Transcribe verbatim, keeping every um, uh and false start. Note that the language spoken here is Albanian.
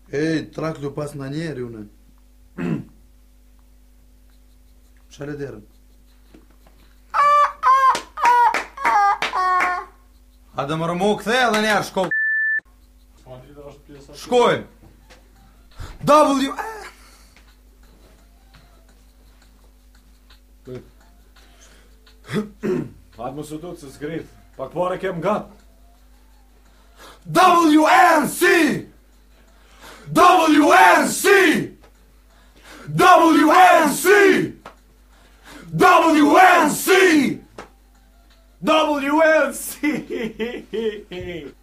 Ej, traklju pas na njeri, une. Shale derën. A dhe më rëmu këthe edhe njerë shko. Shkojnë. W... Hajtë më së do të se s'grit. Pak pare kem gatë. W N C! W N C! W N C! W N C! W N C!